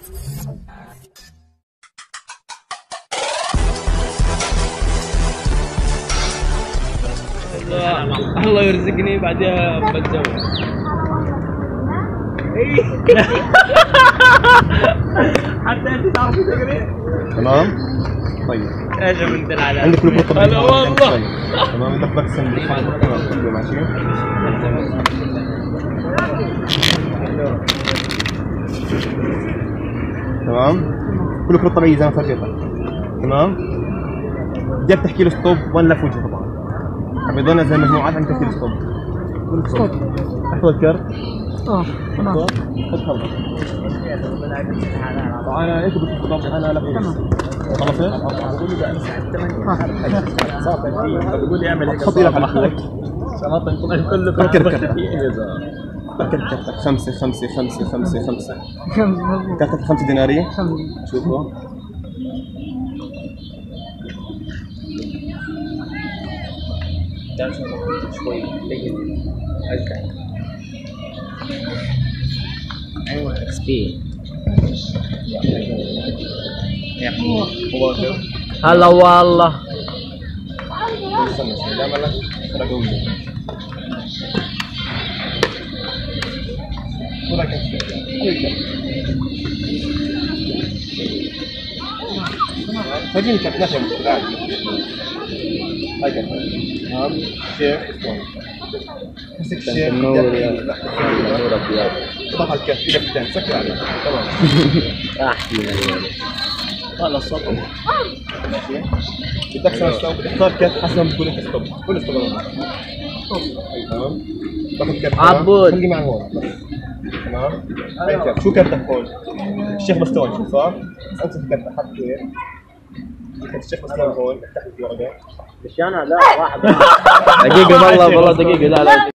الله يرزقني بعدها بتزوج. حتى انت تعرفي تقري؟ تمام؟ طيب ايش انت العلاج؟ عندك كل خطة هلا والله. تمام بدك بس كله ماشي؟ تمام؟ كل خطة طبيعية زي ما فرجيتك. تمام؟ بدك تحكي له ستوب وين لف وجهه طبعا. عم يضلنا زي مجموعات عم تحكي له ستوب. ستوب. احفظ الكرت. تمام. خذ خلص. انا انت بتطبق انا لك. خلصت؟ بقول لي بقى الساعه 8 صار بقول لي اعمل هيك خط لك على اخوك شنطه كله فكر كرتك. فكر كرتك 5 5 5 5 5 كرتك 5 ديناريه شوفوا شوي ايوه اكس بي. هلا والله. استنى لا مالك ترى جوزي فجيني كيف نشم هاي كيف تمام شيخ مسك الشيخ نور ابيض ضغط الكف ايدك سكر عليه تمام راح فينا طلع الصوت ماشي بدك تختار كف حسب ما بتقول انت ستوب قول ستوب تمام باخذ كف عبود خلي معي هون تمام هاي كف شو كفتك هون الشيخ مستوى شو صار امسك الكف حط كيف الشيخ مستوى هون افتح لي ورقه مش انا لا واحد دقيقة والله دقيقة لا